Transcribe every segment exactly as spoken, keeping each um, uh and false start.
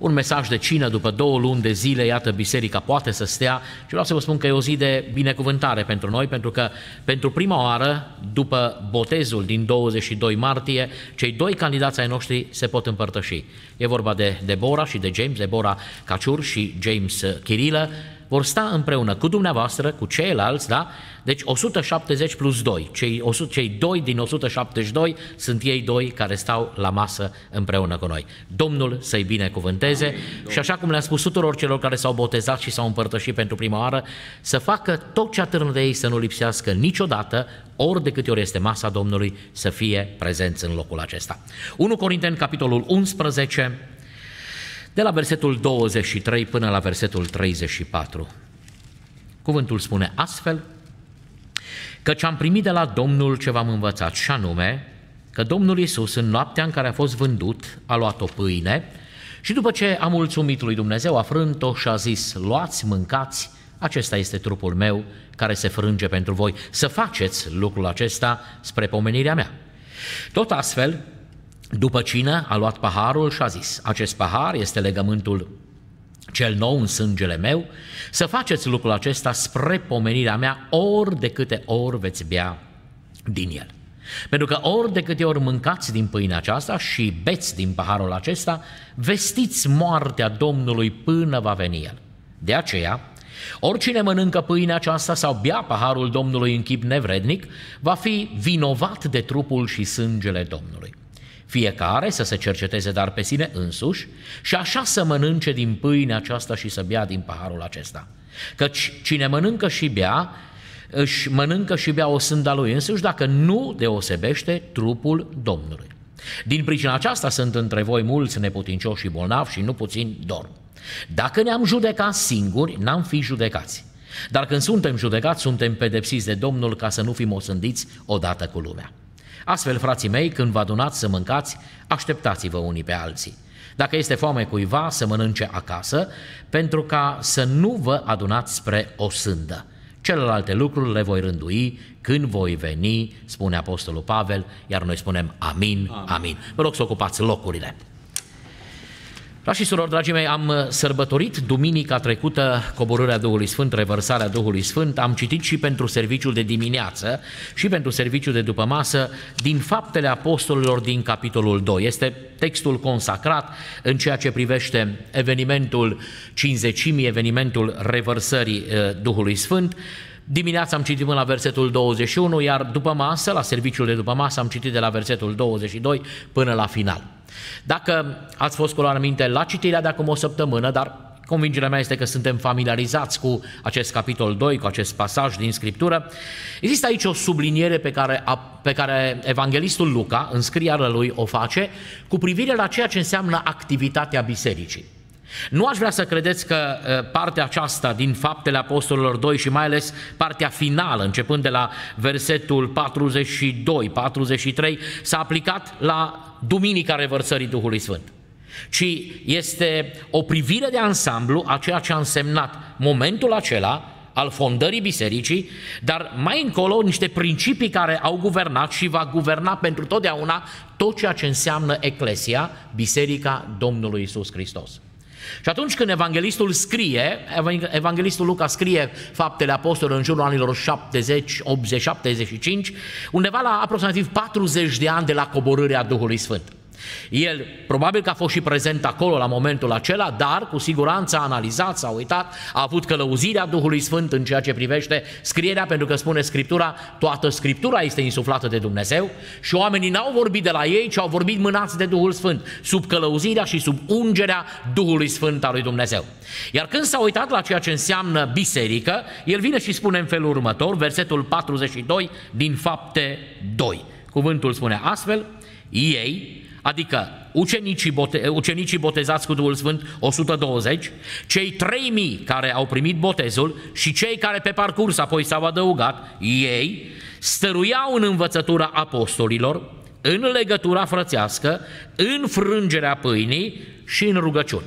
un mesaj de cină după două luni de zile, iată, biserica poate să stea și vreau să vă spun că e o zi de binecuvântare pentru noi, pentru că pentru prima oară, după botezul din douăzeci și doi martie, cei doi candidați ai noștri se pot împărtăși. E vorba de Deborah și de James, Deborah Caciur și James Chirilă, vor sta împreună cu dumneavoastră, cu ceilalți, da? Deci o sută șaptezeci plus doi, cei, o sută, cei doi din o sută șaptezeci și doi sunt ei doi care stau la masă împreună cu noi. Domnul să-i binecuvânteze. Amin. Și așa cum le-am spus tuturor celor care s-au botezat și s-au împărtășit pentru prima oară, să facă tot ce atârnă de ei să nu lipsească niciodată, ori de câte ori este masa Domnului, să fie prezenți în locul acesta. unu Corinteni, capitolul unsprezece, de la versetul douăzeci și trei până la versetul treizeci și patru. Cuvântul spune astfel: căci am primit de la Domnul ce v-am învățat, și anume că Domnul Iisus, în noaptea în care a fost vândut, a luat o pâine și după ce a mulțumit lui Dumnezeu, a frânt-o și a zis: luați, mâncați, acesta este trupul meu care se frânge pentru voi, să faceți lucrul acesta spre pomenirea mea. Tot astfel, după cină, a luat paharul și a zis: acest pahar este legământul cel nou în sângele meu, să faceți lucrul acesta spre pomenirea mea, ori de câte ori veți bea din el. Pentru că ori de câte ori mâncați din pâinea aceasta și beți din paharul acesta, vestiți moartea Domnului până va veni el. De aceea, oricine mănâncă pâinea aceasta sau bea paharul Domnului în chip nevrednic, va fi vinovat de trupul și sângele Domnului. Fiecare să se cerceteze dar pe sine însuși și așa să mănânce din pâinea aceasta și să bea din paharul acesta. Căci cine mănâncă și bea, își mănâncă și bea o sânda lui însuși, dacă nu deosebește trupul Domnului. Din pricina aceasta sunt între voi mulți neputincioși și bolnavi și nu puțini dorm. Dacă ne-am judecat singuri, n-am fi judecați. Dar când suntem judecați, suntem pedepsiți de Domnul ca să nu fim osândiți odată cu lumea. Astfel, frații mei, când vă adunați să mâncați, așteptați-vă unii pe alții. Dacă este foame cuiva, să mănânce acasă, pentru ca să nu vă adunați spre o sândă. Celelalte lucruri le voi rândui când voi veni, spune Apostolul Pavel, iar noi spunem amin, amin. amin. Vă rog să ocupați locurile. Frați și surori, dragii mei, am sărbătorit duminica trecută coborârea Duhului Sfânt, revărsarea Duhului Sfânt, am citit și pentru serviciul de dimineață și pentru serviciul de după masă din Faptele Apostolilor din capitolul doi. Este textul consacrat în ceea ce privește evenimentul cincizecimii, evenimentul revărsării Duhului Sfânt. Dimineața am citit până la versetul douăzeci și unu, iar după masă, la serviciul de după masă, am citit de la versetul douăzeci și doi până la final. Dacă ați fost cu luarea minte la citirea de acum o săptămână, dar convingerea mea este că suntem familiarizați cu acest capitol doi, cu acest pasaj din Scriptură, există aici o subliniere pe care, pe care evanghelistul Luca, în scrierea lui, o face cu privire la ceea ce înseamnă activitatea bisericii. Nu aș vrea să credeți că partea aceasta din Faptele Apostolilor doi și mai ales partea finală, începând de la versetul patruzeci și doi patruzeci și trei, s-a aplicat la Duminica Revărsării Duhului Sfânt, ci este o privire de ansamblu a ceea ce a însemnat momentul acela al fondării bisericii, dar mai încolo niște principii care au guvernat și va guverna pentru totdeauna tot ceea ce înseamnă Eclesia, Biserica Domnului Iisus Hristos. Și atunci când evanghelistul scrie, evanghelistul Luca scrie Faptele Apostolilor în jurul anilor șaptezeci, optzeci, șaptezeci și cinci, undeva la aproximativ patruzeci de ani de la coborârea Duhului Sfânt. El probabil că a fost și prezent acolo la momentul acela, dar cu siguranță a analizat, s-a uitat, a avut călăuzirea Duhului Sfânt în ceea ce privește scrierea, pentru că spune Scriptura, toată Scriptura este insuflată de Dumnezeu și oamenii n-au vorbit de la ei, ci au vorbit mânați de Duhul Sfânt, sub călăuzirea și sub ungerea Duhului Sfânt al lui Dumnezeu. Iar când s-a uitat la ceea ce înseamnă biserică, el vine și spune în felul următor, versetul patruzeci și doi din Fapte doi. Cuvântul spune astfel: ei, adică ucenicii, bote, ucenicii botezați cu Duhul Sfânt, o sută douăzeci, cei trei mii care au primit botezul și cei care pe parcurs apoi s-au adăugat, ei stăruiau în învățătura apostolilor, în legătura frățească, în frângerea pâinii și în rugăciuni.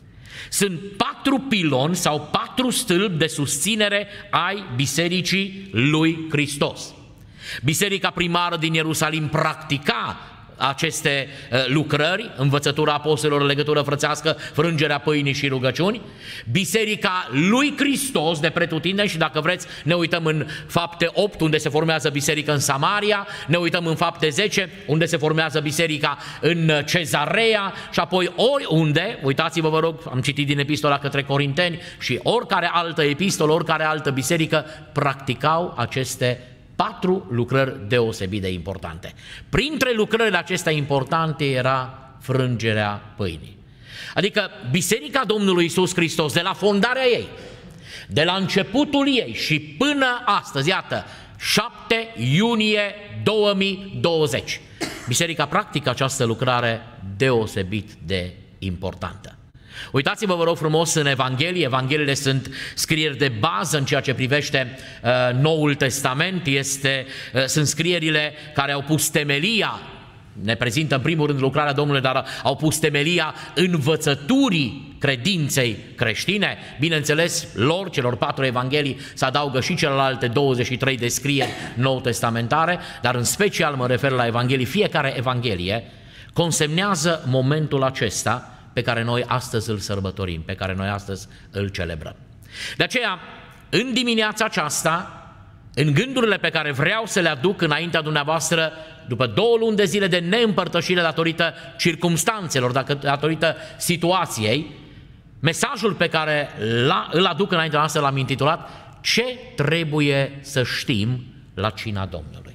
Sunt patru piloni sau patru stâlpi de susținere ai Bisericii lui Hristos. Biserica primară din Ierusalim practica aceste lucrări, învățătura apostolilor, legătură frățească, frângerea pâinii și rugăciuni, biserica lui Hristos de pretutindeni, și dacă vreți ne uităm în Fapte opt, unde se formează biserica în Samaria, ne uităm în Fapte zece, unde se formează biserica în Cezarea, și apoi oriunde, uitați-vă vă rog, am citit din epistola către Corinteni, și oricare altă epistolă, oricare altă biserică practicau aceste patru lucrări deosebit de importante. Printre lucrările acestea importante era frângerea pâinii. Adică Biserica Domnului Iisus Hristos, de la fondarea ei, de la începutul ei și până astăzi, iată, șapte iunie două mii douăzeci, biserica practică această lucrare deosebit de importantă. Uitați-vă, vă rog frumos, în Evanghelie. Evangheliile sunt scrieri de bază în ceea ce privește uh, Noul Testament. Este, uh, sunt scrierile care au pus temelia, ne prezintă în primul rând lucrarea Domnului, dar au pus temelia învățăturii credinței creștine. Bineînțeles, lor, celor patru evanghelii, se adaugă și celelalte douăzeci și trei de scrieri nou-testamentare, dar în special mă refer la Evanghelii. Fiecare evanghelie consemnează momentul acesta pe care noi astăzi îl sărbătorim, pe care noi astăzi îl celebrăm. De aceea, în dimineața aceasta, în gândurile pe care vreau să le aduc înaintea dumneavoastră, după două luni de zile de neîmpărtășire datorită circumstanțelor, datorită situației, mesajul pe care îl aduc înaintea noastră l-am intitulat: ce trebuie să știm la cina Domnului.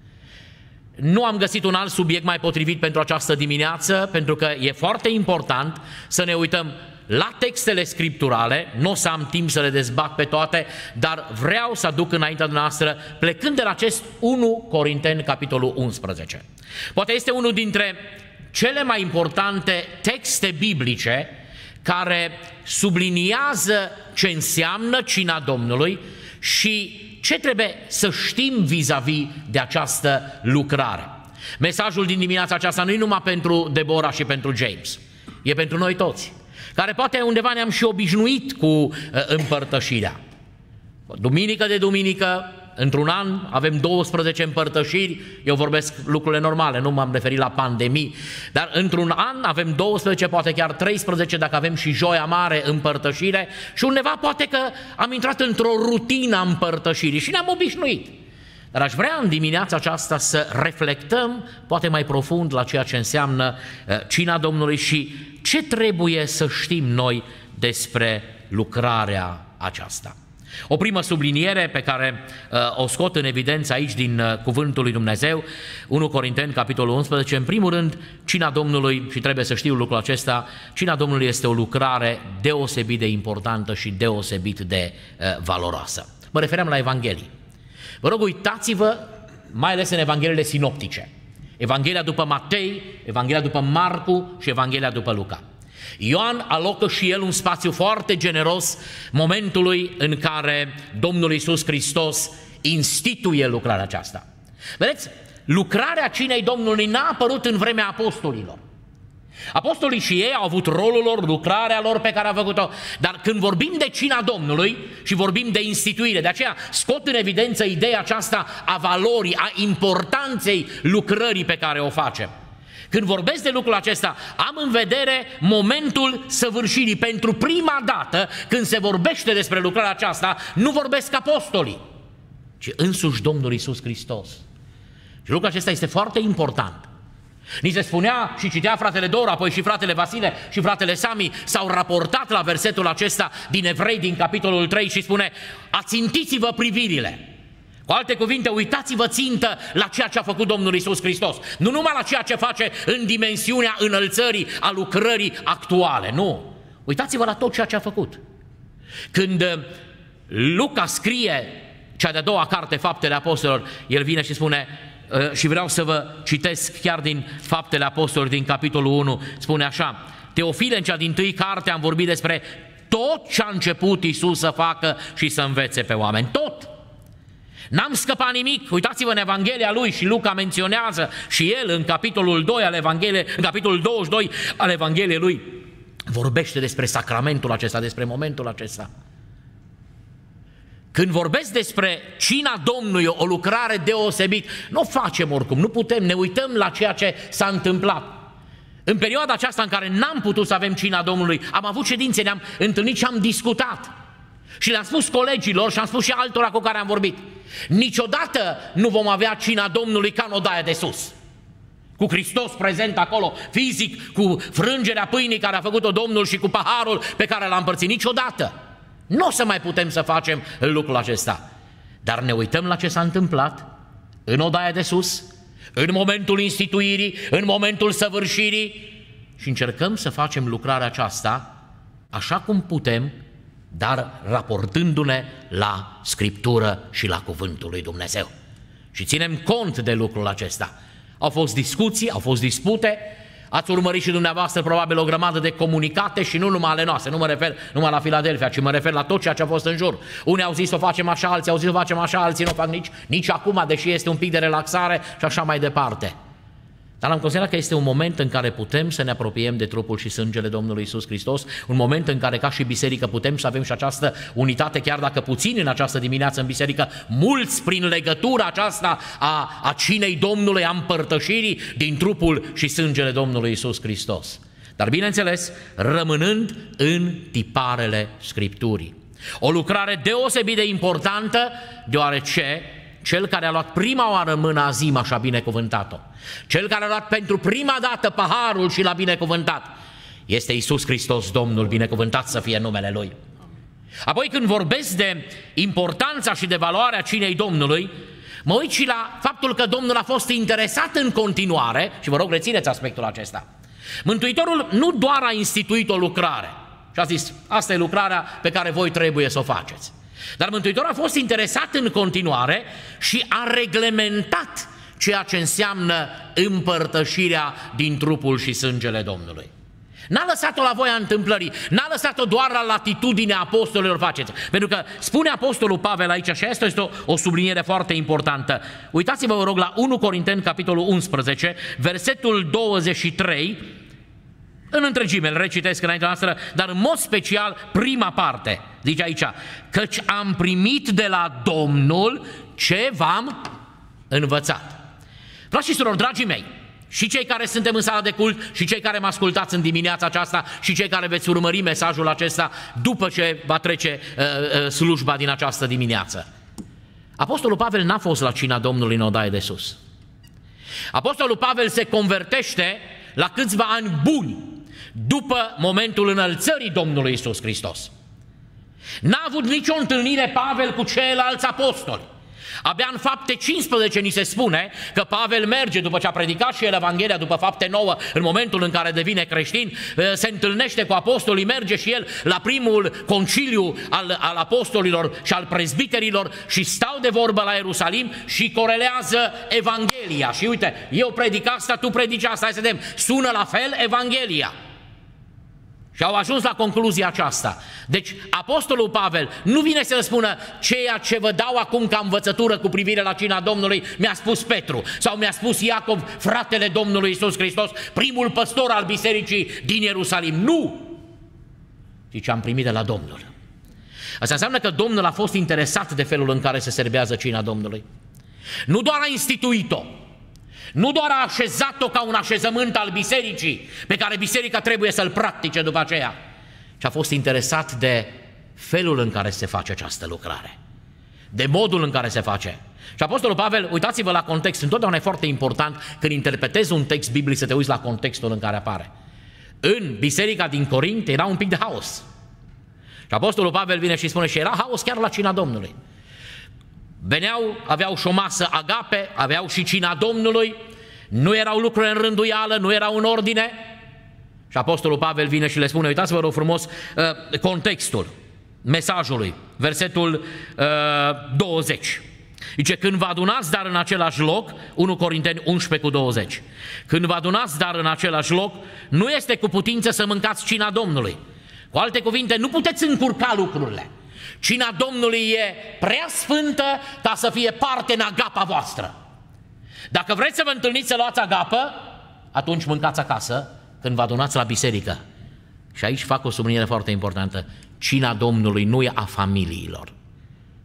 Nu am găsit un alt subiect mai potrivit pentru această dimineață, pentru că e foarte important să ne uităm la textele scripturale. Nu o să am timp să le dezbat pe toate, dar vreau să aduc înaintea noastră, plecând de la acest unu Corinteni, capitolul unsprezece. Poate este unul dintre cele mai importante texte biblice care subliniază ce înseamnă cina Domnului și ce trebuie să știm vis-a-vis de această lucrare. Mesajul din dimineața aceasta nu e numai pentru Deborah și pentru James, e pentru noi toți, care poate undeva ne-am și obișnuit cu uh, împărtășirea. Duminică de duminică, într-un an, avem douăsprezece împărtășiri, eu vorbesc lucrurile normale, nu m-am referit la pandemii, dar într-un an avem douăsprezece, poate chiar treisprezece, dacă avem și joia mare împărtășire, și undeva poate că am intrat într-o rutină a împărtășirii și ne-am obișnuit. Dar aș vrea în dimineața aceasta să reflectăm poate mai profund la ceea ce înseamnă cina Domnului și ce trebuie să știm noi despre lucrarea aceasta. O primă subliniere pe care uh, o scot în evidență aici din uh, Cuvântul lui Dumnezeu, unu Corinteni, capitolul unsprezece, în primul rând, cina Domnului, și trebuie să știu lucrul acesta, cina Domnului este o lucrare deosebit de importantă și deosebit de uh, valoroasă. Mă refeream la Evanghelii. Vă rog, uitați-vă, mai ales în Evangheliile sinoptice. Evanghelia după Matei, Evanghelia după Marcu și Evanghelia după Luca. Ioan alocă și el un spațiu foarte generos momentului în care Domnul Iisus Hristos instituie lucrarea aceasta. Vedeți, lucrarea cinei Domnului n-a apărut în vremea apostolilor. Apostolii și ei au avut rolul lor, lucrarea lor pe care a făcut-o, dar când vorbim de cina Domnului și vorbim de instituire, de aceea scot în evidență ideea aceasta a valorii, a importanței lucrării pe care o facem. Când vorbesc de lucrul acesta, am în vedere momentul săvârșirii. Pentru prima dată, când se vorbește despre lucrarea aceasta, nu vorbesc apostolii, ci însuși Domnul Iisus Hristos. Și lucrul acesta este foarte important. Ni se spunea și citea fratele Dor, apoi și fratele Vasile și fratele Sami s-au raportat la versetul acesta din Evrei, din capitolul trei, și spune: ațintiți-vă privirile. Cu alte cuvinte, uitați-vă țintă la ceea ce a făcut Domnul Iisus Hristos. Nu numai la ceea ce face în dimensiunea înălțării, a lucrării actuale, nu. Uitați-vă la tot ceea ce a făcut. Când Luca scrie cea de-a doua carte, Faptele Apostolilor, el vine și spune, și vreau să vă citesc chiar din Faptele Apostolilor, din capitolul unu, spune așa: Teofile, în cea dintâi carte am vorbit despre tot ce a început Iisus să facă și să învețe pe oameni. Tot! N-am scăpat nimic. Uitați-vă în Evanghelia lui, și Luca menționează și el în capitolul doi al Evangheliei, în capitolul douăzeci și doi al Evangheliei lui, vorbește despre sacramentul acesta, despre momentul acesta. Când vorbesc despre cina Domnului, o lucrare deosebit, nu o facem oricum, nu putem, ne uităm la ceea ce s-a întâmplat. În perioada aceasta în care n-am putut să avem cina Domnului, am avut ședințe, ne-am întâlnit și am discutat. Și le-am spus colegilor și am spus și altora cu care am vorbit. Niciodată nu vom avea cina Domnului ca în odaia de sus, cu Hristos prezent acolo, fizic, cu frângerea pâinii care a făcut-o Domnul și cu paharul pe care l-a împărțit. Niciodată. Nu o să mai putem să facem lucrul acesta. Dar ne uităm la ce s-a întâmplat în odaia de sus, în momentul instituirii, în momentul săvârșirii și încercăm să facem lucrarea aceasta așa cum putem, dar raportându-ne la Scriptură și la Cuvântul lui Dumnezeu. Și ținem cont de lucrul acesta. Au fost discuții, au fost dispute, ați urmărit și dumneavoastră probabil o grămadă de comunicate și nu numai ale noastre, nu mă refer numai la Filadelfia, ci mă refer la tot ceea ce a fost în jur. Unii au zis o facem așa, alții au zis o facem așa, alții nu o fac nici, nici acum, deși este un pic de relaxare și așa mai departe. Dar am considerat că este un moment în care putem să ne apropiem de trupul și sângele Domnului Iisus Hristos, un moment în care ca și biserică putem să avem și această unitate, chiar dacă puțini în această dimineață în biserică, mulți prin legătura aceasta a, a cinei Domnului, a împărtășirii din trupul și sângele Domnului Iisus Hristos. Dar bineînțeles, rămânând în tiparele Scripturii. O lucrare deosebit de importantă, deoarece cel care a luat prima oară mâna Azim și a binecuvântat-o, cel care a luat pentru prima dată paharul și l-a binecuvântat, este Iisus Hristos, Domnul, binecuvântat să fie numele Lui. Apoi când vorbesc de importanța și de valoarea cinei Domnului, mă uit și la faptul că Domnul a fost interesat în continuare, și vă rog rețineți aspectul acesta. Mântuitorul nu doar a instituit o lucrare și a zis, asta e lucrarea pe care voi trebuie să o faceți, dar Mântuitorul a fost interesat în continuare și a reglementat ceea ce înseamnă împărtășirea din trupul și sângele Domnului. N-a lăsat-o la voia întâmplării, n-a lăsat-o doar la latitudinea apostolilor, faceți. Pentru că spune apostolul Pavel aici, și asta este o, o subliniere foarte importantă. Uitați-vă, vă rog, la unu Corinteni, capitolul unsprezece, versetul douăzeci și trei, în întregime, îl recitesc înaintea noastră, dar în mod special prima parte, zice aici, căci am primit de la Domnul ce v-am învățat. Frați și surori, dragii mei, și cei care suntem în sala de cult, și cei care mă ascultați în dimineața aceasta, și cei care veți urmări mesajul acesta după ce va trece uh, uh, slujba din această dimineață. Apostolul Pavel n-a fost la cina Domnului în odaie de sus. Apostolul Pavel se convertește la câțiva ani buni după momentul înălțării Domnului Iisus Hristos. N-a avut nicio întâlnire Pavel cu ceilalți apostoli. Abia în Fapte cincisprezece ni se spune că Pavel merge, după ce a predicat și el Evanghelia, după Fapte nouă, în momentul în care devine creștin, se întâlnește cu apostolii, merge și el la primul conciliu al, al apostolilor și al prezbiterilor și stau de vorbă la Ierusalim și corelează Evanghelia. Și uite, eu predic asta, tu predici asta, hai să vedem, sună la fel Evanghelia. Și au ajuns la concluzia aceasta. Deci apostolul Pavel nu vine să spună ceea ce vă dau acum ca învățătură cu privire la cina Domnului mi-a spus Petru sau mi-a spus Iacov, fratele Domnului Iisus Hristos, primul păstor al bisericii din Ierusalim. Nu! Zice, am primit de la Domnul. Asta înseamnă că Domnul a fost interesat de felul în care se serbează cina Domnului. Nu doar a instituit-o, nu doar a așezat-o ca un așezământ al bisericii, pe care biserica trebuie să-l practice după aceea, ci a fost interesat de felul în care se face această lucrare, de modul în care se face. Și apostolul Pavel, uitați-vă la context, întotdeauna e foarte important când interpretezi un text biblic să te uiți la contextul în care apare. În biserica din Corint era un pic de haos. Și apostolul Pavel vine și spune și era haos chiar la cina Domnului. Veneau, aveau și o masă agape, aveau și cina Domnului, nu erau lucruri în rânduială, nu erau în ordine. Și apostolul Pavel vine și le spune, uitați-vă rog frumos contextul mesajului, versetul douăzeci. Zice, când vă adunați dar în același loc, unu Corinteni unsprezece cu douăzeci, când vă adunați dar în același loc, nu este cu putință să mâncați cina Domnului. Cu alte cuvinte, nu puteți încurca lucrurile. Cina Domnului e prea sfântă ca să fie parte în agapa voastră. Dacă vreți să vă întâlniți să luați agapă, atunci mâncați acasă când vă adunați la biserică. Și aici fac o subliniere foarte importantă. Cina Domnului nu e a familiilor.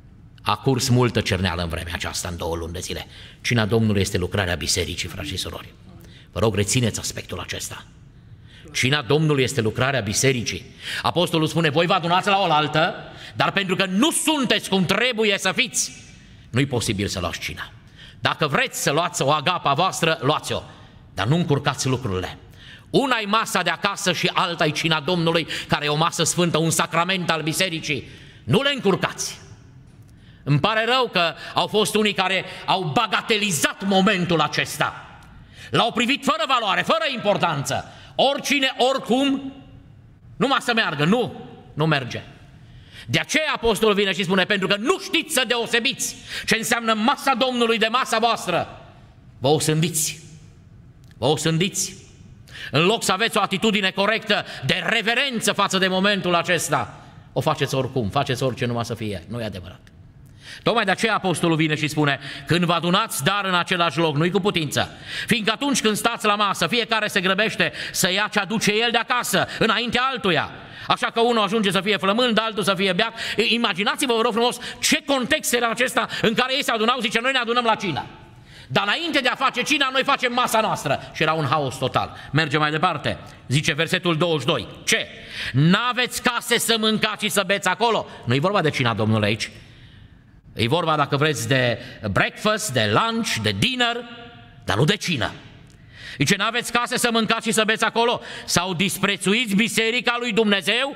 A curs multă cerneală în vremea aceasta, în două luni de zile. Cina Domnului este lucrarea bisericii, frați și surori. Vă rog, rețineți aspectul acesta. Cina Domnului este lucrarea bisericii. Apostolul spune, voi vă adunați la oaltă, dar pentru că nu sunteți cum trebuie să fiți, nu-i posibil să luați cina. Dacă vreți să luați o agapa voastră, luați-o, dar nu încurcați lucrurile. Una-i masa de acasă și alta-i cina Domnului, care e o masă sfântă, un sacrament al bisericii. Nu le încurcați. Îmi pare rău că au fost unii care au bagatelizat momentul acesta. L-au privit fără valoare, fără importanță. Oricine, oricum, numai să meargă. Nu, nu merge. De aceea apostolul vine și spune, pentru că nu știți să deosebiți ce înseamnă masa Domnului de masa voastră, vă osândiți. Vă osândiți. În loc să aveți o atitudine corectă de reverență față de momentul acesta, o faceți oricum, faceți orice numai să fie. Nu e adevărat. Tocmai de aceea apostolul vine și spune, când vă adunați dar în același loc, nu-i cu putință, fiindcă atunci când stați la masă, fiecare se grăbește să ia ce aduce el de acasă, înaintea altuia. Așa că unul ajunge să fie flămând, altul să fie beat. Imaginați-vă, vă rog frumos, ce context era acesta în care ei se adunau, zice, noi ne adunăm la cină. Dar înainte de a face cina, noi facem masa noastră. Și era un haos total. Mergem mai departe. Zice versetul douăzeci și doi. Ce? N-aveți case să mâncați și să beți acolo? Nu-i vorba de cina Domnului aici. E vorba, dacă vreți, de breakfast, de lunch, de dinner, dar nu de cină. Zice, n-aveți case să mâncați și să beți acolo? Sau disprețuiți biserica lui Dumnezeu?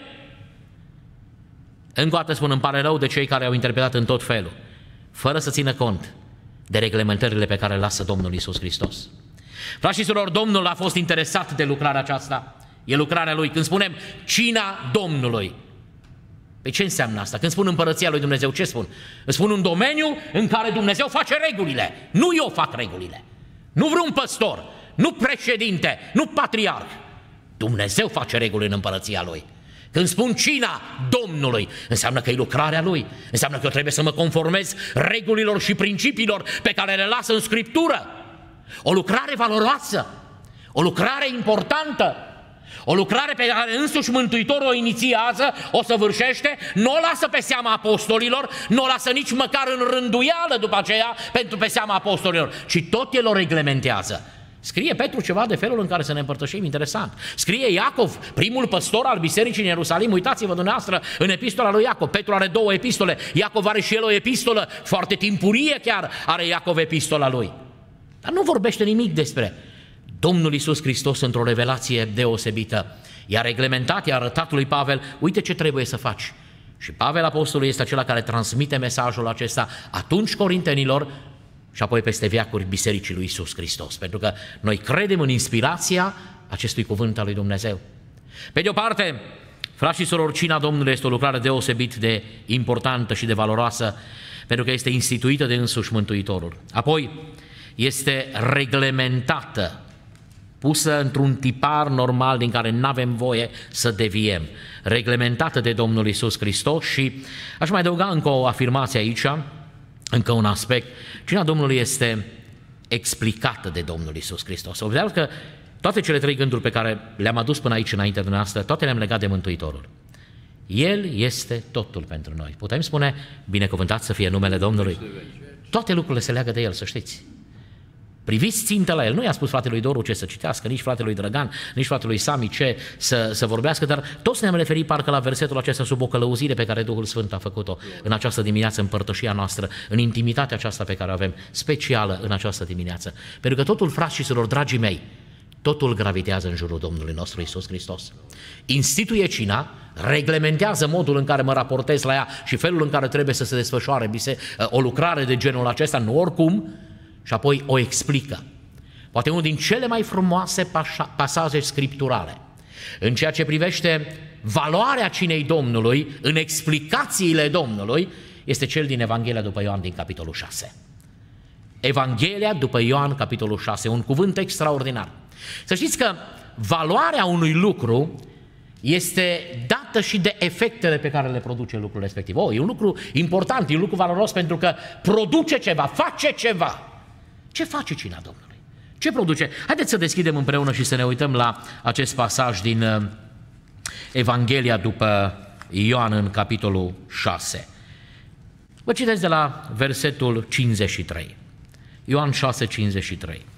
Încă o dată spun, îmi pare rău de cei care au interpretat în tot felul, fără să țină cont de reglementările pe care le lasă Domnul Iisus Hristos. Frați și surori, Domnul a fost interesat de lucrarea aceasta. E lucrarea Lui. Când spunem cina Domnului, păi ce înseamnă asta? Când spun împărăția lui Dumnezeu, ce spun? Îți spun un domeniu în care Dumnezeu face regulile. Nu eu fac regulile. Nu vreun păstor, nu președinte, nu patriarh. Dumnezeu face reguli în împărăția Lui. Când spun cina Domnului, înseamnă că e lucrarea Lui. Înseamnă că eu trebuie să mă conformez regulilor și principiilor pe care le lasă în Scriptură. O lucrare valoroasă, o lucrare importantă, o lucrare pe care însuși Mântuitorul o inițiază, o săvârșește, nu o lasă pe seama apostolilor, nu o lasă nici măcar în rânduială după aceea pentru pe seama apostolilor, ci tot el o reglementează. Scrie Petru ceva de felul în care să ne împărtășim, interesant. Scrie Iacov, primul păstor al bisericii în Ierusalim, uitați-vă dumneavoastră în epistola lui Iacov. Petru are două epistole, Iacov are și el o epistolă, foarte timpurie chiar are Iacov epistola lui. Dar nu vorbește nimic despre Domnul Iisus Hristos într-o revelație deosebită. I-a reglementat, i-a arătat lui Pavel, uite ce trebuie să faci. Și Pavel apostolul este acela care transmite mesajul acesta atunci corintenilor și apoi peste veacuri bisericii lui Iisus Hristos. Pentru că noi credem în inspirația acestui cuvânt al lui Dumnezeu. Pe de o parte, frați și surori, cina Domnului este o lucrare deosebit de importantă și de valoroasă, pentru că este instituită de însuși Mântuitorul. Apoi, este reglementată, pusă într-un tipar normal din care nu avem voie să deviem, reglementată de Domnul Iisus Hristos. Și aș mai adăuga încă o afirmație aici, încă un aspect. Cina Domnului este explicată de Domnul Iisus Hristos. Observați că toate cele trei gânduri pe care le-am adus până aici înaintea dumneavoastră, toate le-am legat de Mântuitorul. El este totul pentru noi. Putem spune, binecuvântat să fie numele Domnului. Toate lucrurile se leagă de El, să știți. Priviți țintă la El. Nu i-a spus fratelui Doru ce să citească, nici fratelui Drăgan, nici fratelui Sami ce să, să vorbească, dar toți ne-am referit parcă la versetul acesta sub o călăuzire pe care Duhul Sfânt a făcut-o în această dimineață, în părtășia noastră, în intimitatea aceasta pe care o avem, specială în această dimineață. Pentru că totul, frați și surori, dragii mei, totul gravitează în jurul Domnului nostru Iisus Hristos. Instituie cina, reglementează modul în care mă raportez la ea și felul în care trebuie să se desfășoare o lucrare de genul acesta, nu oricum, și apoi o explică. Poate unul din cele mai frumoase pasaje scripturale în ceea ce privește valoarea cinei Domnului, în explicațiile Domnului, este cel din Evanghelia după Ioan din capitolul șase. Evanghelia după Ioan, capitolul șase, un cuvânt extraordinar. Să știți că valoarea unui lucru este dată și de efectele pe care le produce lucrul respectiv. Oh, e un lucru important, e un lucru valoros pentru că produce ceva, face ceva. Ce face cina Domnului? Ce produce? Haideți să deschidem împreună și să ne uităm la acest pasaj din Evanghelia după Ioan în capitolul șase. Vă citesc de la versetul cincizeci și trei. Ioan șase, cincizeci și trei.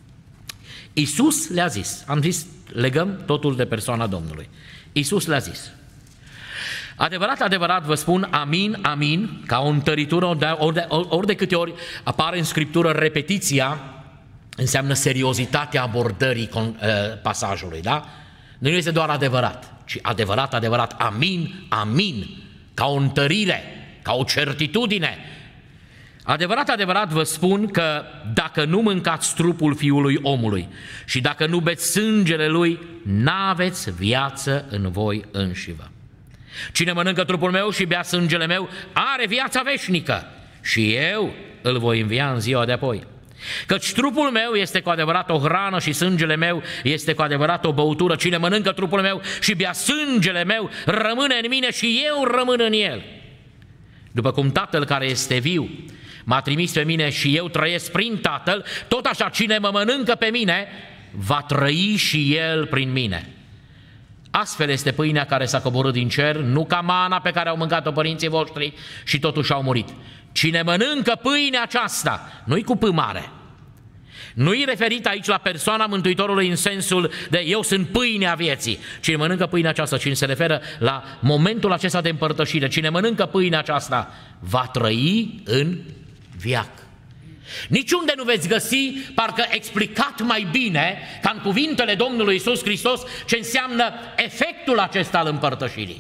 Iisus le-a zis, am zis, legăm totul de persoana Domnului. Iisus le-a zis: adevărat, adevărat vă spun, amin, amin, ca o întăritură, ori de, ori, de, ori de câte ori apare în Scriptură repetiția, înseamnă seriozitatea abordării pasajului, da? Nu este doar adevărat, ci adevărat, adevărat, amin, amin, ca o întărire, ca o certitudine. Adevărat, adevărat vă spun că dacă nu mâncați trupul Fiului Omului și dacă nu beți sângele Lui, n-aveți viață în voi înșivă. Cine mănâncă trupul meu și bea sângele meu are viața veșnică și eu îl voi învia în ziua de apoi. Căci trupul meu este cu adevărat o hrană și sângele meu este cu adevărat o băutură. Cine mănâncă trupul meu și bea sângele meu rămâne în mine și eu rămân în el. După cum Tatăl care este viu m-a trimis pe mine și eu trăiesc prin Tatăl, tot așa cine mă mănâncă pe mine va trăi și el prin mine. Astfel este pâinea care s-a coborât din cer, nu ca mana pe care au mâncat-o părinții voștri și totuși au murit. Cine mănâncă pâinea aceasta, nu-i cu P mare, nu-i referit aici la persoana Mântuitorului în sensul de eu sunt pâinea vieții. Cine mănâncă pâinea aceasta, cine se referă la momentul acesta de împărtășire, cine mănâncă pâinea aceasta va trăi în viac. Niciunde nu veți găsi parcă explicat mai bine ca în cuvintele Domnului Iisus Hristos ce înseamnă efectul acesta al împărtășirii.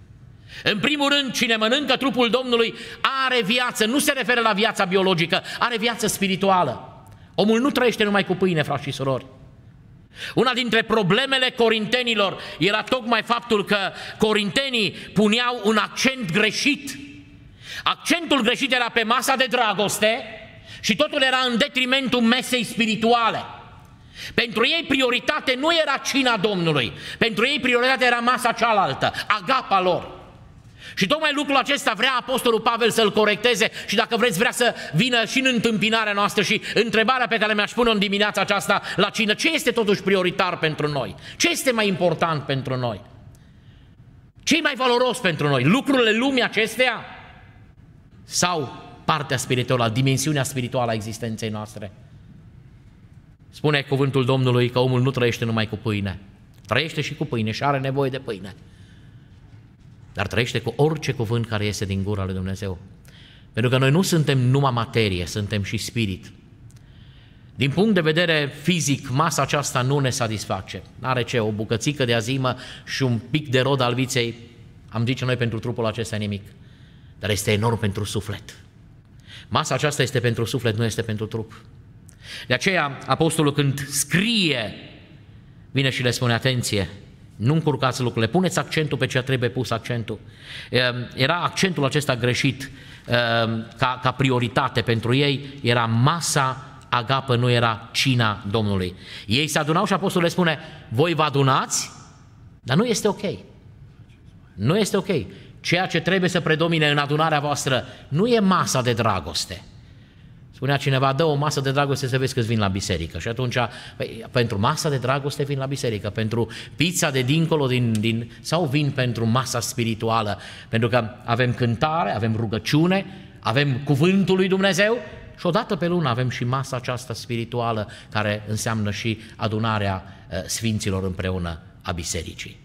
În primul rând, cine mănâncă trupul Domnului are viață, nu se referă la viața biologică, are viață spirituală. Omul nu trăiește numai cu pâine, frați și surori. Una dintre problemele corintenilor era tocmai faptul că corintenii puneau un accent greșit. Accentul greșit era pe masa de dragoste și totul era în detrimentul mesei spirituale. Pentru ei prioritate nu era cina Domnului, pentru ei prioritatea era masa cealaltă, agapa lor. Și tocmai lucrul acesta vrea Apostolul Pavel să-l corecteze și dacă vreți vrea să vină și în întâmpinarea noastră. Și întrebarea pe care mi-aș pune-o în dimineața aceasta la cină: ce este totuși prioritar pentru noi? Ce este mai important pentru noi? Ce e mai valoros pentru noi? Lucrurile lumii acestea sau partea spirituală, dimensiunea spirituală a existenței noastre? Spune cuvântul Domnului că omul nu trăiește numai cu pâine, trăiește și cu pâine și are nevoie de pâine, dar trăiește cu orice cuvânt care iese din gura lui Dumnezeu. Pentru că noi nu suntem numai materie, suntem și spirit. Din punct de vedere fizic, masa aceasta nu ne satisface. N-are ce, o bucățică de azimă și un pic de rod al viței, am zice noi pentru trupul acesta nimic, dar este enorm pentru suflet. Masa aceasta este pentru suflet, nu este pentru trup. De aceea, apostolul când scrie, vine și le spune: atenție, nu încurcați lucrurile, puneți accentul pe ce trebuie pus accentul. Era accentul acesta greșit ca, ca prioritate pentru ei, era masa agapă, nu era cina Domnului. Ei se adunau și apostolul le spune: voi vă adunați, dar nu este ok. Nu este ok. Ceea ce trebuie să predomine în adunarea voastră nu e masa de dragoste. Spunea cineva: dă o masă de dragoste să vezi câți vin la biserică. Și atunci, păi, pentru masa de dragoste vin la biserică, pentru pizza de dincolo din, din, sau vin pentru masa spirituală, pentru că avem cântare, avem rugăciune, avem cuvântul lui Dumnezeu și odată pe lună avem și masa aceasta spirituală care înseamnă și adunarea sfinților împreună a bisericii.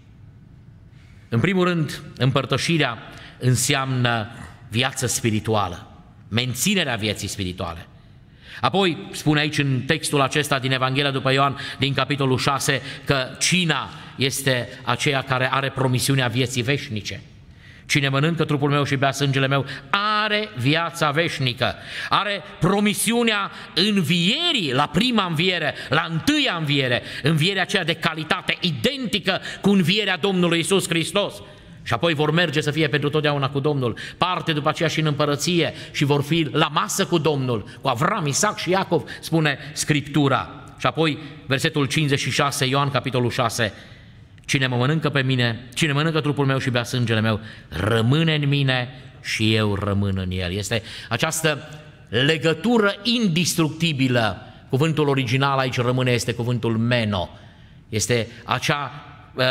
În primul rând, împărtășirea înseamnă viață spirituală, menținerea vieții spirituale. Apoi spune aici în textul acesta din Evanghelia după Ioan, din capitolul șase, că cina este aceea care are promisiunea vieții veșnice. Cine mănâncă trupul meu și bea sângele meu are viața veșnică, are promisiunea învierii, la prima înviere, la întâia înviere, învierea aceea de calitate identică cu învierea Domnului Iisus Hristos. Și apoi vor merge să fie pentru totdeauna cu Domnul, parte după aceea și în împărăție și vor fi la masă cu Domnul, cu Avram, Isaac și Iacov, spune Scriptura. Și apoi versetul cincizeci și șase, Ioan capitolul șase, cine mă mănâncă pe mine, cine mănâncă trupul meu și bea sângele meu, rămâne în mine și eu rămân în el. Este această legătură indestructibilă. Cuvântul original aici rămâne este cuvântul meno. Este acea uh,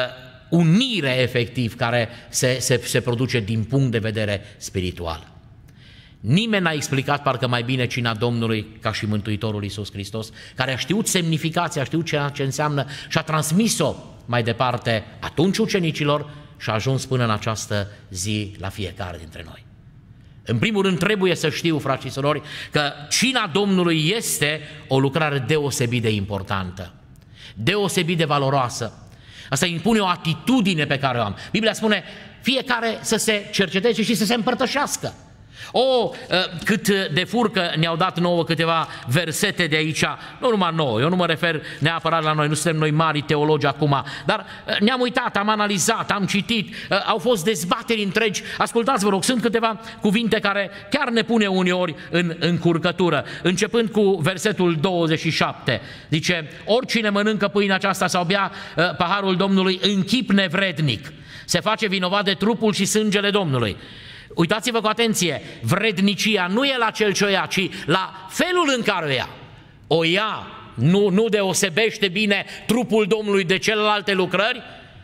unire efectiv care se, se, se produce din punct de vedere spiritual. Nimeni n-a explicat parcă mai bine cina Domnului ca și Mântuitorul Iisus Hristos, care a știut semnificația, a știut ce, ce înseamnă și a transmis-o mai departe atunci ucenicilor și a ajuns până în această zi la fiecare dintre noi. În primul rând trebuie să știu, frați și surori, că cina Domnului este o lucrare deosebit de importantă, deosebit de valoroasă. Asta impune o atitudine pe care o am. Biblia spune fiecare să se cerceteze și să se împărtășească. O, cât de furcă ne-au dat nouă câteva versete de aici, nu numai nouă, eu nu mă refer neapărat la noi, nu suntem noi mari teologi acum, dar ne-am uitat, am analizat, am citit, au fost dezbateri întregi. Ascultați, vă rog, sunt câteva cuvinte care chiar ne pune uneori în încurcătură, începând cu versetul douăzeci și șapte, zice: oricine mănâncă pâinea aceasta sau bea paharul Domnului în chip nevrednic, se face vinovat de trupul și sângele Domnului. Uitați-vă cu atenție, vrednicia nu e la cel ce o ia, ci la felul în care o ia. O ia, nu, nu deosebește bine trupul Domnului de celelalte lucrări.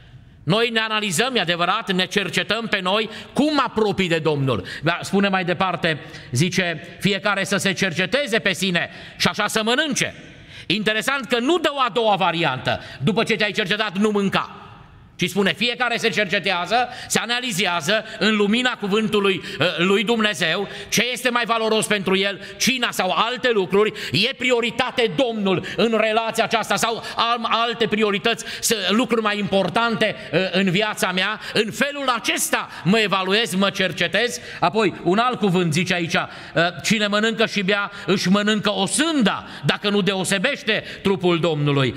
Noi ne analizăm, e adevărat, ne cercetăm pe noi cum apropii de Domnul. Spune mai departe, zice, fiecare să se cerceteze pe sine și așa să mănânce. Interesant că nu dă o a doua variantă, după ce te-ai cercetat nu mânca. Și spune, fiecare se cercetează, se analizează în lumina cuvântului lui Dumnezeu ce este mai valoros pentru el, cina sau alte lucruri, e prioritate Domnul în relația aceasta sau alte priorități, lucruri mai importante în viața mea. În felul acesta mă evaluez, mă cercetez. Apoi un alt cuvânt zice aici, cine mănâncă și bea își mănâncă o sânda dacă nu deosebește trupul Domnului.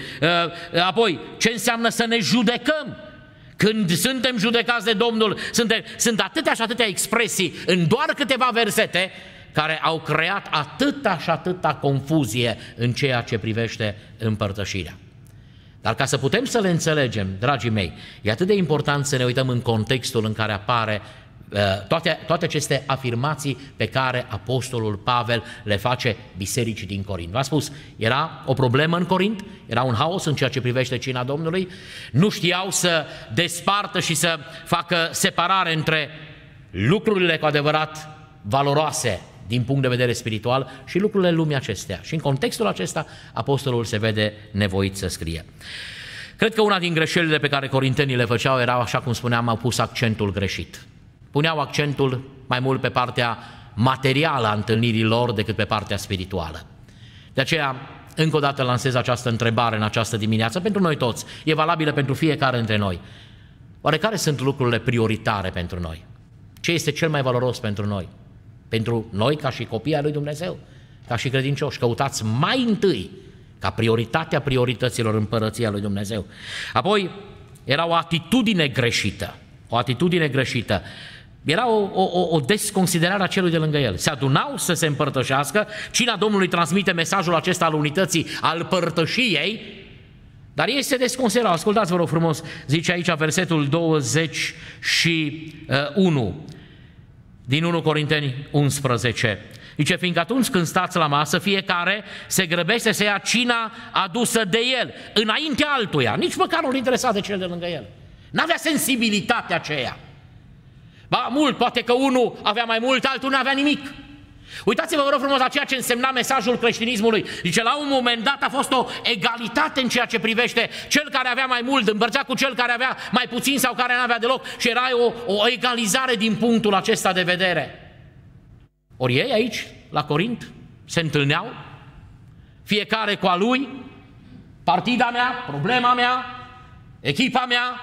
Apoi ce înseamnă să ne judecăm? Când suntem judecați de Domnul, suntem, sunt atâtea și atâtea expresii în doar câteva versete care au creat atâta și atâta confuzie în ceea ce privește împărtășirea. Dar ca să putem să le înțelegem, dragii mei, e atât de important să ne uităm în contextul în care apare toate, toate aceste afirmații pe care apostolul Pavel le face bisericii din Corint. V-am spus, era o problemă în Corint, era un haos în ceea ce privește cina Domnului, nu știau să despartă și să facă separare între lucrurile cu adevărat valoroase din punct de vedere spiritual și lucrurile lumii acestea. Și în contextul acesta apostolul se vede nevoit să scrie. Cred că una din greșelile pe care corintenii le făceau era, așa cum spuneam, au pus accentul greșit. Puneau accentul mai mult pe partea materială a întâlnirii lor decât pe partea spirituală. De aceea, încă o dată lansez această întrebare în această dimineață pentru noi toți. E valabilă pentru fiecare dintre noi. Oare care sunt lucrurile prioritare pentru noi? Ce este cel mai valoros pentru noi? Pentru noi ca și copii ai lui Dumnezeu, ca și credincioși, căutați mai întâi ca prioritatea priorităților împărăția lui Dumnezeu. Apoi, era o atitudine greșită, o atitudine greșită. Era o, o, o desconsiderare a celui de lângă el. Se adunau să se împărtășească, cina Domnului transmite mesajul acesta al unității, al părtășiei, dar ei se desconsiderau. Ascultați, vă rog frumos, zice aici versetul douăzeci și unu din întâi Corinteni unsprezece. Zice, fiindcă atunci când stați la masă, fiecare se grăbește să ia cina adusă de el, înaintea altuia. Nici măcar nu-l interesa de cel de lângă el. N-avea sensibilitatea aceea. Ba, mult, poate că unul avea mai mult, altul nu avea nimic. Uitați-vă, vă rog frumos, la ceea ce însemna mesajul creștinismului. Zice, la un moment dat a fost o egalitate în ceea ce privește cel care avea mai mult, împărțea cu cel care avea mai puțin sau care nu avea deloc și era o, o egalizare din punctul acesta de vedere. Ori ei aici, la Corint, se întâlneau, fiecare cu a lui, partida mea, problema mea, echipa mea.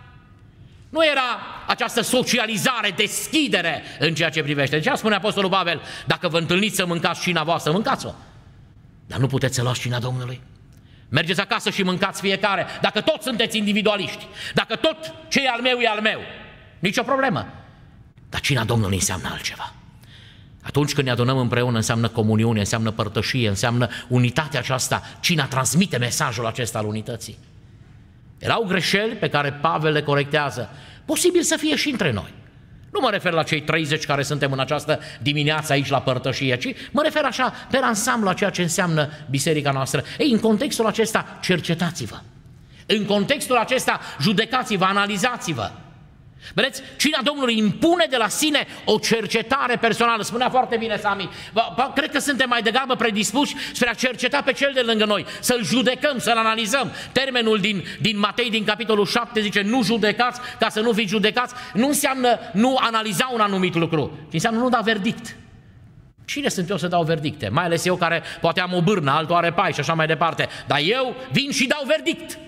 Nu era această socializare, deschidere în ceea ce privește. De ce spune apostolul Pavel, dacă vă întâlniți să mâncați cina voastră, mâncați-o. Dar nu puteți să luați cina Domnului. Mergeți acasă și mâncați fiecare. Dacă toți sunteți individualiști, dacă tot ce e al meu e al meu, nicio problemă. Dar cina Domnului înseamnă altceva. Atunci când ne adunăm împreună înseamnă comuniune, înseamnă părtășie, înseamnă unitatea aceasta. Cina transmite mesajul acesta al unității. Erau greșeli pe care Pavel le corectează. Posibil să fie și între noi. Nu mă refer la cei treizeci care suntem în această dimineață aici la părtășie, ci mă refer așa pe ansamblu la ceea ce înseamnă biserica noastră. Ei, în contextul acesta cercetați-vă. În contextul acesta judecați-vă, analizați-vă. Vedeți, cina Domnului impune de la sine o cercetare personală. Spunea foarte bine Sami, cred că suntem mai degrabă predispuși spre a cerceta pe cel de lângă noi, să-l judecăm, să-l analizăm. Termenul din, din Matei, din capitolul șapte, zice nu judecați ca să nu fiți judecați, nu înseamnă nu analiza un anumit lucru, ci înseamnă nu da verdict. Cine sunt eu să dau verdicte? Mai ales eu care poate am o bârnă, altul are pai și așa mai departe. Dar eu vin și dau verdict.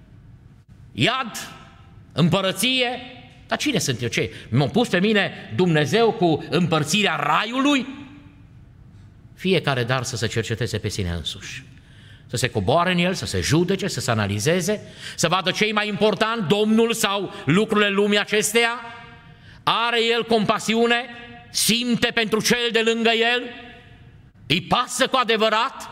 Iad, împărăție. Dar cine sunt eu? Ce? M-a pus pe mine Dumnezeu cu împărțirea raiului? Fiecare dar să se cerceteze pe sine însuși. Să se coboare în el, să se judece, să se analizeze, să vadă ce e mai important, Domnul sau lucrurile lumii acesteia. Are el compasiune? Simte pentru cel de lângă el? Îi pasă cu adevărat?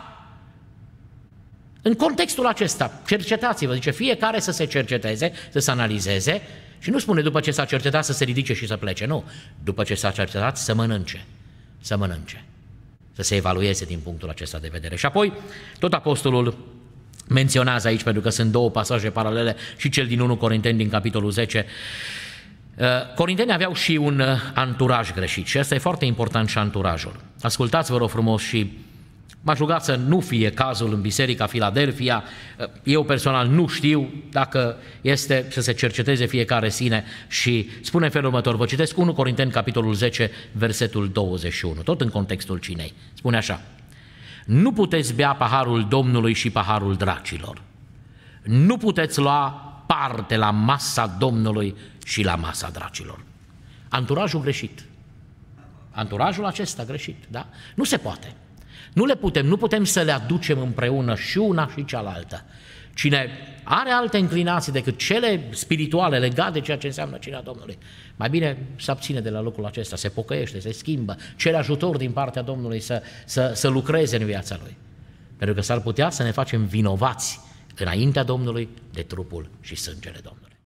În contextul acesta, cercetați-vă, zice, fiecare să se cerceteze, să se analizeze și nu spune după ce s-a cercetat să se ridice și să plece, nu. După ce s-a cercetat să mănânce, să mănânce, să se evalueze din punctul acesta de vedere. Și apoi, tot apostolul menționează aici, pentru că sunt două pasaje paralele, și cel din întâi Corinteni din capitolul zece, corintenii aveau și un anturaj greșit și asta e foarte important, și anturajul. Ascultați, vă rog frumos, și m-aș ruga să nu fie cazul în Biserica Filadelfia. Eu personal nu știu dacă este să se cerceteze fiecare sine și spune în felul următor, vă citesc întâi Corinteni capitolul zece, versetul douăzeci și unu, tot în contextul cinei. Spune așa: nu puteți bea paharul Domnului și paharul dracilor. Nu puteți lua parte la masa Domnului și la masa dracilor. Anturajul greșit. Anturajul acesta greșit, da? Nu se poate. Nu le putem, nu putem să le aducem împreună și una și cealaltă. Cine are alte inclinații decât cele spirituale legate de ceea ce înseamnă cina Domnului, mai bine să abține de la lucrul acesta, se pocăiește, se schimbă, cere ajutor din partea Domnului să, să, să lucreze în viața lui. Pentru că s-ar putea să ne facem vinovați înaintea Domnului de trupul și sângele Domnului.